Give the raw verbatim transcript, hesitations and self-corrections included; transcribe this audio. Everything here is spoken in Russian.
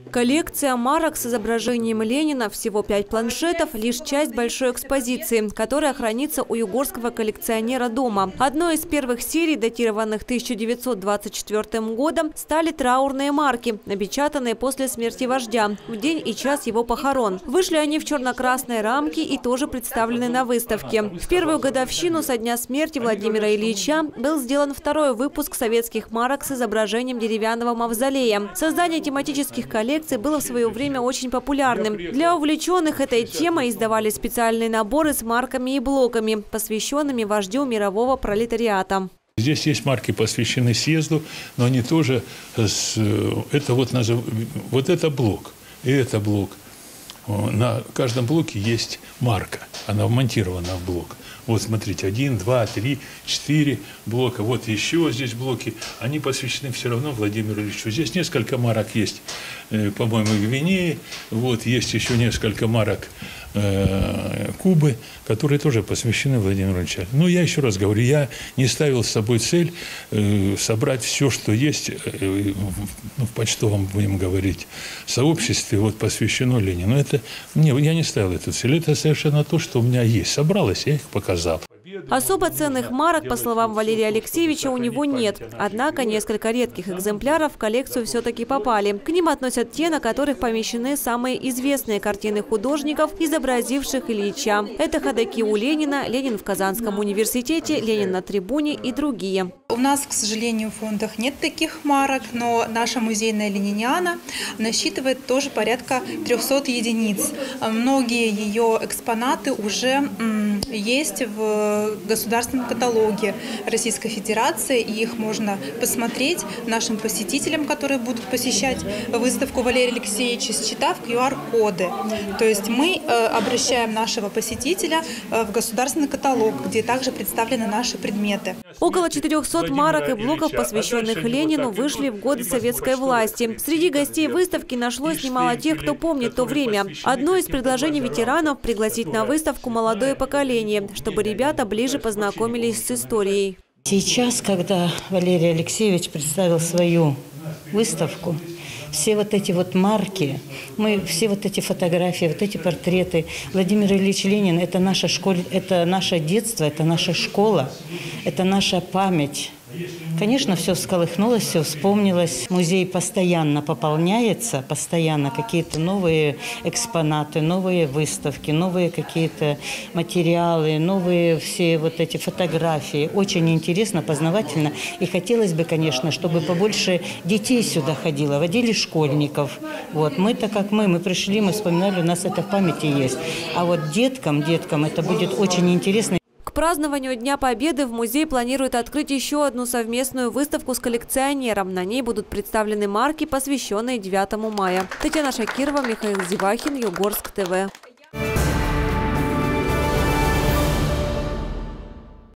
Коллекция марок с изображением Ленина, всего пять планшетов, лишь часть большой экспозиции, которая хранится у югорского коллекционера дома. Одной из первых серий, датированных тысяча девятьсот двадцать четвёртым годом, стали траурные марки, напечатанные после смерти вождя, в день и час его похорон. Вышли они в черно-красной рамке и тоже представлены на выставке. В первую годовщину со дня смерти Владимира Ильича был сделан второй выпуск советских марок с изображением деревянного мавзолея. Создание тематических коллекций было в свое время очень популярным. Для увлеченных этой темой издавали специальные наборы с марками и блоками, посвященными вождю мирового пролетариата. Здесь есть марки, посвященные съезду, но они тоже, с, это вот, вот это блок, и это блок. На каждом блоке есть марка, она вмонтирована в блок. Вот смотрите, один, два, три, четыре блока. Вот еще здесь блоки. Они посвящены все равно Владимиру Ильичу. Здесь несколько марок есть, по-моему, Гвинеи. Вот есть еще несколько марок э, Кубы, которые тоже посвящены Владимиру Ильичу. Но я еще раз говорю, я не ставил с собой цель э, собрать все, что есть э, ну, в почтовом, будем говорить, сообществе, вот посвящено Ленину. Это, не, я не ставил эту цель. Это совершенно то, что у меня есть. Собралось, я их показал. Особо ценных марок, по словам Валерия Алексеевича, у него нет. Однако несколько редких экземпляров в коллекцию все-таки попали. К ним относят те, на которых помещены самые известные картины художников, изобразивших Ильича. Это ходаки у Ленина, Ленин в Казанском университете, Ленин на трибуне и другие. У нас, к сожалению, в фондах нет таких марок, но наша музейная лениниана насчитывает тоже порядка трёхсот единиц. Многие ее экспонаты уже есть в государственном каталоге Российской Федерации, и их можно посмотреть нашим посетителям, которые будут посещать выставку Валерия Алексеевича, считав ку ар коды. То есть мы обращаем нашего посетителя в государственный каталог, где также представлены наши предметы. Около четырёхсот марок и блоков, посвященных Ленину, вышли в годы советской власти. Среди гостей выставки нашлось немало тех, кто помнит то время. Одно из предложений ветеранов – пригласить на выставку молодое поколение, чтобы ребята ближе познакомились с историей. Сейчас, когда Валерий Алексеевич представил свою выставку, все вот эти вот марки, мы, все вот эти фотографии, вот эти портреты. Владимир Ильич Ленин – это наша школа, это наше детство, это наша школа, это наша память. Конечно, все всколыхнулось, все вспомнилось. Музей постоянно пополняется, постоянно какие-то новые экспонаты, новые выставки, новые какие-то материалы, новые все вот эти фотографии. Очень интересно, познавательно. И хотелось бы, конечно, чтобы побольше детей сюда ходило, водили школьников. Вот. Мы-то как мы, мы пришли, мы вспоминали, у нас это в памяти есть. А вот деткам, деткам это будет очень интересно. К празднованию Дня Победы в музей планируют открыть еще одну совместную выставку с коллекционером. На ней будут представлены марки, посвященные девятому мая. Татьяна Шакирова, Михаил Зевахин, Югорск ТВ.